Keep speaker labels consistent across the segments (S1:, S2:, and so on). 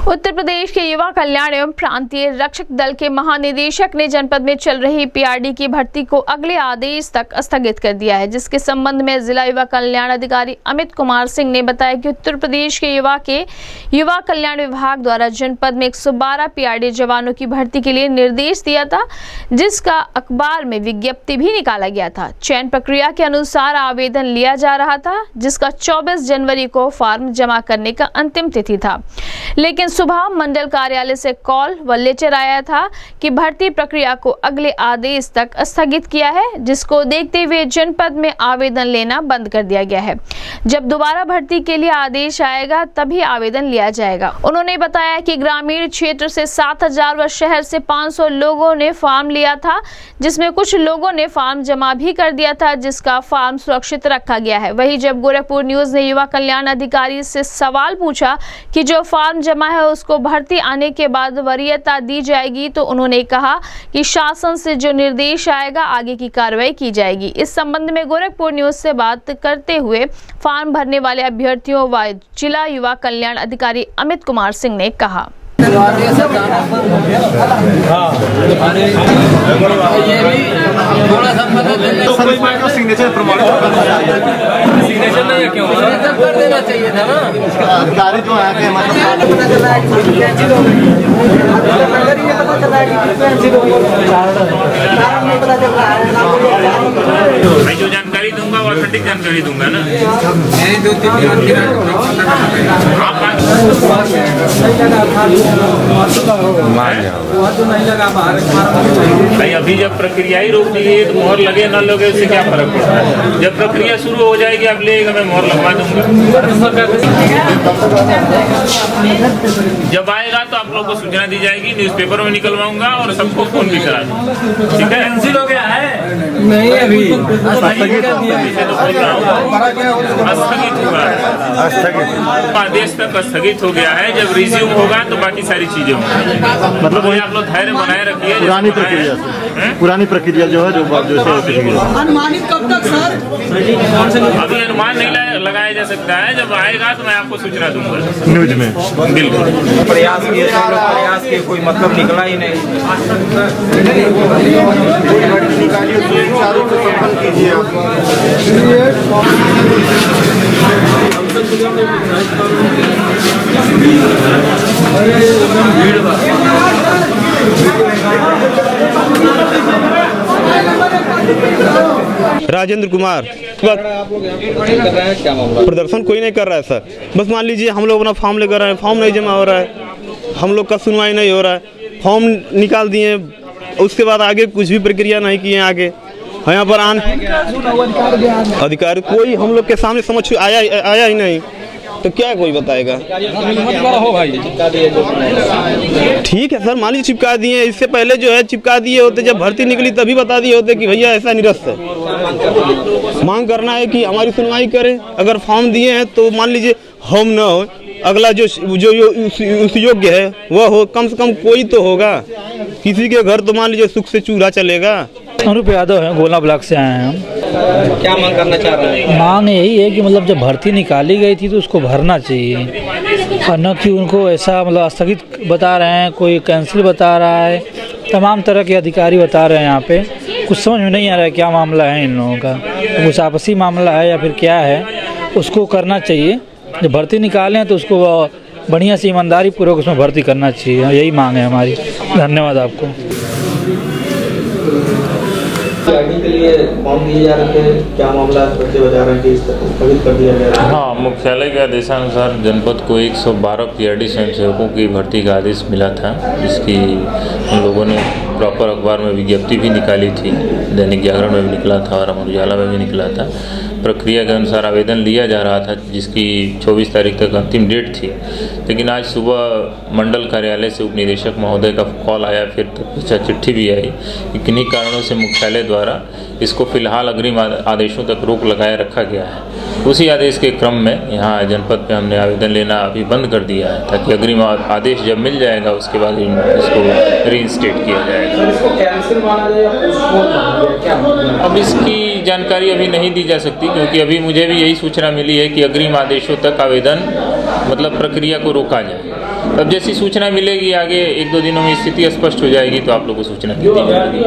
S1: उत्तर प्रदेश के युवा कल्याण एवं प्रांतीय रक्षक दल के महानिदेशक ने जनपद में चल रही पीआरडी की भर्ती को अगले आदेश तक स्थगित कर दिया है, जिसके संबंध में जिला युवा कल्याण अधिकारी अमित कुमार सिंह ने बताया कि उत्तर प्रदेश के युवा कल्याण विभाग द्वारा जनपद में 112 पीआरडी जवानों की भर्ती के लिए निर्देश दिया था, जिसका अखबार में विज्ञप्ति भी निकाला गया था। चयन प्रक्रिया के अनुसार आवेदन लिया जा रहा था, जिसका 24 जनवरी को फॉर्म जमा करने का अंतिम तिथि था, लेकिन सुबह मंडल कार्यालय से कॉल व लेटर आया था कि भर्ती प्रक्रिया को अगले आदेश तक स्थगित किया है, जिसको देखते हुए जनपद में आवेदन लेना बंद कर दिया गया है। जब दोबारा भर्ती के लिए आदेश आएगा तभी आवेदन लिया जाएगा। उन्होंने बताया कि ग्रामीण क्षेत्र से 7000 व शहर से 500 लोगों ने फॉर्म लिया था, जिसमें कुछ लोगों ने फॉर्म जमा भी कर दिया था, जिसका फॉर्म सुरक्षित रखा गया है। वहीं जब गोरखपुर न्यूज ने युवा कल्याण अधिकारी से सवाल पूछा कि जो फॉर्म जमा है उसको भर्ती आने के बाद वरीयता दी जाएगी, तो उन्होंने कहा कि शासन से जो निर्देश आएगा आगे की कार्रवाई की जाएगी। इस संबंध में गोरखपुर न्यूज से बात करते हुए फॉर्म भरने वाले अभ्यर्थियों व जिला युवा कल्याण अधिकारी अमित कुमार सिंह ने कहा।
S2: सिग्नेचर नहीं है क्यों? कर देना चाहिए था ना।
S3: अधिकारी जो है
S4: मैं जो जानकारी दूंगा वो ऑथेंटिक जानकारी दूंगा ना। नहीं, अभी जब प्रक्रिया ही रोक दी है तो मोहर लगे ना लगे उससे क्या फर्क पड़ता है। जब प्रक्रिया शुरू हो जाएगी आप लेगा मैं मोहर लगवा दूंगा। जब आएगा तो आप लोग को सूचना दी जाएगी, न्यूज़पेपर में निकलवाऊंगा और सबको फोन भी करा दूंगा। ठीक है, कैंसिल हो गया है?
S2: नहीं अभी
S4: स्थगित हुआ है, आदेश तक स्थगित हो गया है। जब रिज्यूम होगा तो बाकी सारी चीजें होंगी। मतलब वही आप लोग धैर्य बनाए रखिए।
S3: पुरानी प्रक्रिया जो है जो
S2: अनुमानित कब तक सर?
S4: अभी अनुमान नहीं लगाया जा सकता है, जब आएगा तो मैं आपको सूचना दूंगा
S3: न्यूज में।
S4: बिल्कुल
S5: प्रयास के कोई मतलब निकला ही नहीं।
S6: राजेंद्र कुमार। प्रदर्शन कोई नहीं कर रहा है सर, बस मान लीजिए हम लोग अपना फॉर्म लेकर आए हैं, फॉर्म नहीं जमा हो रहा है, हम लोग का सुनवाई नहीं हो रहा है, फॉर्म निकाल दिए, उसके बाद आगे कुछ भी प्रक्रिया नहीं किए आगे। यहाँ पर अधिकारी कोई हम लोग के सामने समझ आया ही नहीं, तो क्या कोई बताएगा? ठीक है सर, मान लीजिए चिपका दिए, इससे पहले जो है चिपका दिए होते, जब भर्ती निकली तभी बता दिए होते कि भैया ऐसा निरस्त है। मांग करना है कि हमारी सुनवाई करें। अगर फॉर्म दिए हैं तो मान लीजिए हम न हो, अगला जो उस योग्य है वह हो, कम से कम कोई तो होगा। किसी के घर तो मान लीजिए सुख से चूल्हा चलेगा।
S7: अनुप यादव है, गोला ब्लॉक से आए हैं हम।
S5: क्या मांग करना चाह रहे हैं?
S7: मांग यही है कि मतलब जब भर्ती निकाली गई थी तो उसको भरना चाहिए, और न कि उनको ऐसा मतलब स्थगित बता रहे हैं, कोई कैंसिल बता रहा है, तमाम तरह के अधिकारी बता रहे हैं। यहाँ पे कुछ समझ में नहीं आ रहा है क्या मामला है इन लोगों का, कुछ आपसी मामला है या फिर क्या है। उसको करना चाहिए, जब भर्ती निकालें तो उसको बढ़िया से ईमानदारी पूर्वक उसमें भर्ती करना चाहिए। यही मांग है हमारी। धन्यवाद आपको।
S5: के लिए फॉर्म दिए जा रहे थे, क्या मामला बच्चे बता रहे हैं कि स्थगित कर दिया गया?
S4: हाँ, मुख्यालय के आदेशानुसार जनपद को 112 पीआरडी स्वयंसेवकों की भर्ती का आदेश मिला था, जिसकी हम लोगों ने प्रॉपर अखबार में विज्ञप्ति भी निकाली थी, दैनिक जागरण में भी निकला था और अमर उजाला में भी निकला था। प्रक्रिया के अनुसार आवेदन लिया जा रहा था, जिसकी 24 तारीख तक अंतिम डेट थी, लेकिन आज सुबह मंडल कार्यालय से उप निदेशक महोदय का कॉल आया, फिर चिट्ठी भी आई कि किन्हीं कारणों से मुख्यालय द्वारा इसको फिलहाल अग्रिम आदेशों तक रोक लगाए रखा गया है। उसी आदेश के क्रम में यहाँ जनपद पे हमने आवेदन लेना अभी बंद कर दिया है, ताकि अग्रिम आदेश जब मिल जाएगा उसके बाद इसको रीइंस्टेट किया जाएगा। अब इसकी जानकारी अभी नहीं दी जा सकती, क्योंकि अभी मुझे भी यही सूचना मिली है कि अग्रिम आदेशों तक आवेदन मतलब प्रक्रिया को रोका जाए। तब जैसी सूचना मिलेगी आगे 1-2 दिनों में स्थिति स्पष्ट हो जाएगी तो आप लोग को सूचना दी जाएगी।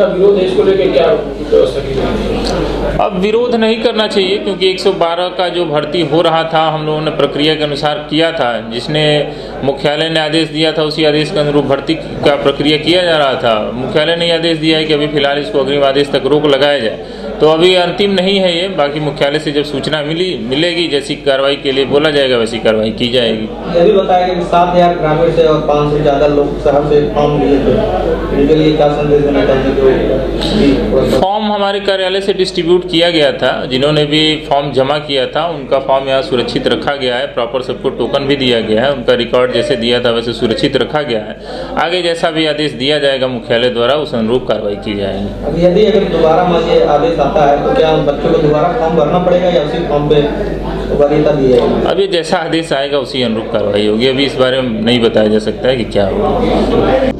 S4: अब विरोध नहीं करना चाहिए क्योंकि 112 का जो भर्ती हो रहा था हम लोगों ने प्रक्रिया के अनुसार किया था। जिसने मुख्यालय ने आदेश दिया था उसी आदेश के अनुरूप भर्ती का प्रक्रिया किया जा रहा था। मुख्यालय ने आदेश दिया है कि अभी फिलहाल इसको अग्रिम आदेश तक रोक लगाया जाए, तो अभी अंतिम नहीं है ये। बाकी मुख्यालय से जब सूचना मिलेगी जैसी कार्रवाई के लिए बोला जाएगा वैसी कार्रवाई की जाएगी।
S5: यह भी बताया कि 7,000 ग्रामीण से और 500 से ज़्यादा लोग शहर से फॉर्म लिए थे, इनके लिए क्या संदेश देना चाहेंगे?
S4: फॉर्म हमारे कार्यालय से डिस्ट्रीब्यूट किया गया था। जिन्होंने भी फॉर्म जमा किया था उनका फॉर्म यहाँ सुरक्षित रखा गया है। प्रॉपर सबको टोकन भी दिया गया है। उनका रिकॉर्ड जैसे दिया था वैसे सुरक्षित रखा गया है। आगे जैसा भी आदेश दिया जाएगा मुख्यालय द्वारा उस अनुरूप कार्रवाई की जाएगी।
S5: यदि अगर दोबारा ये आदेश आता है तो क्या बच्चों को दोबारा फॉर्म भरना पड़ेगा या उसी फॉर्म पे वरीयता दी जाएगी?
S4: अब ये जैसा आदेश आएगा उसी अनुरूप कार्रवाई होगी। अभी इस बारे में नहीं बताया जा सकता है कि क्या होगा।